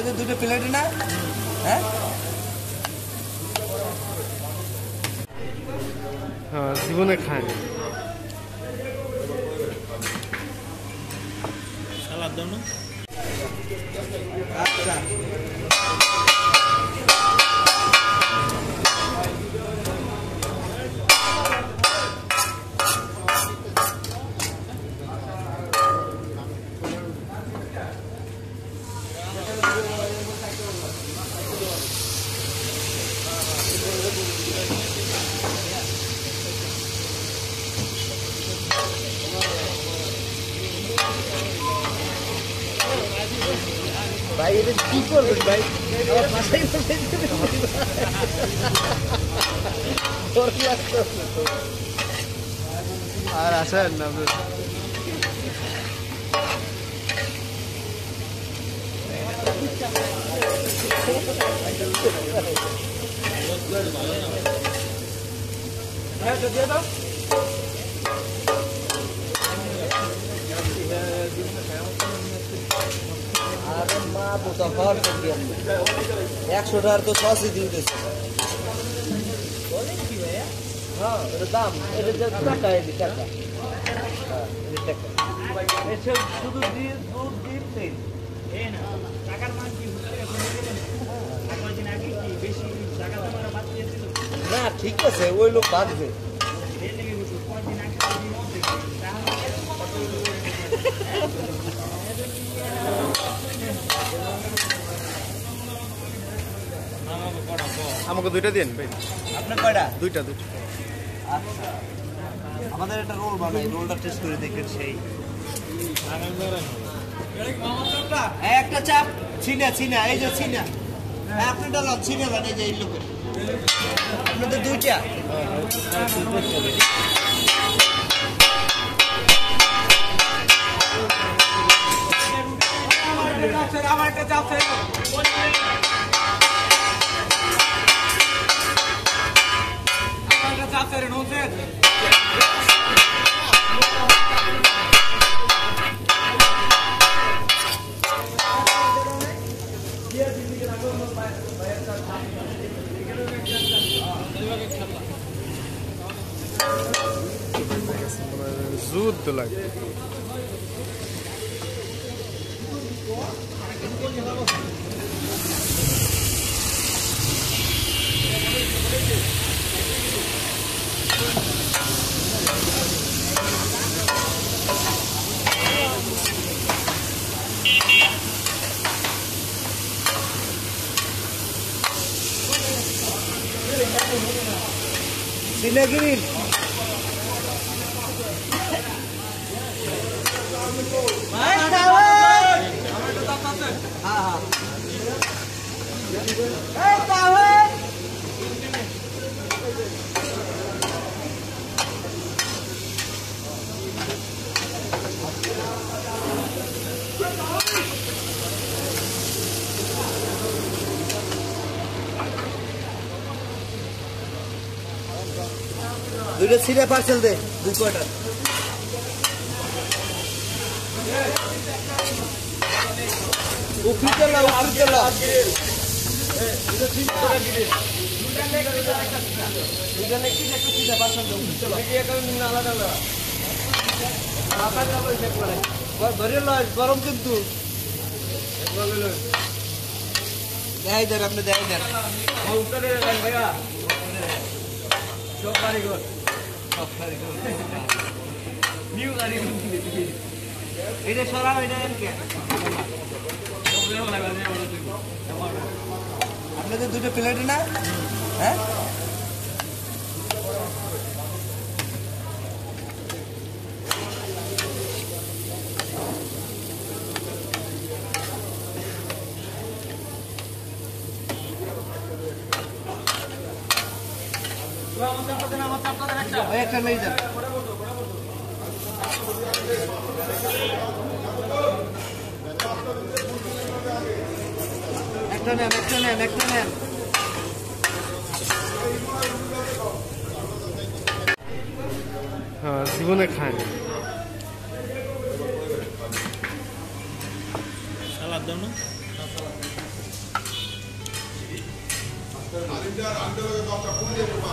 আপনাদের দুটো প্লেট না? হ্যাঁ হ্যাঁ, জীবনে খায় সালাদ দাও না। আচ্ছা ভাই এটা কি করবেন ভাই? আর আসেন না দিয়ে দাও। আরে মা পোতা ঘর 100 টাকার তো সসই দিয়ে দিচ্ছে। হ্যাঁ এটা দাম, এটা যে টাকা এদি টাকা। হ্যাঁ এটা টাকা। এসে শুধু দিয়ে দুধ দিতে এই না টাকার মান কি হচ্ছে এখন বলেন? কয়েকদিন আগে কি বেশি টাকা তোমার বাদ দিয়েছিল? না ঠিক আছে ওই লোক বাদবে। এই লেগে গেছে কয়েকদিন আগে যদি মধ্যে আমাকে দুইটা দিন ভাই। আপনার কয়টা? দুইটা। আচ্ছা আমাদের একটা রোল বানাই, রোলটা টেস্ট করে দেখেন সেই একটা চাপ ছিনা এই যে ছিনা আপনারটা ছিনা বানাই যে এই লোকের আপনাদের দুইটা আমার একটা চাপ যুদ্ধ লাগে সিনাগিরি দুইটা সিরে পার্সেল দে 2 কোয়ার্টার উপরে চলা গরম কিন্তু দেয় দেন আপনি দেয় দেন ভাইয়া সব কারিগর নিউ কারিগর এটা সরাও এটা এনকে আপনাদের দুটো প্লেট না? হ্যাঁ একটা মেয়ে যান একটা নেন হ্যাঁ, জীবনে খায় সালাদ দাও না। আলিমটার আন্ডারে 10টা ফুল দিয়ে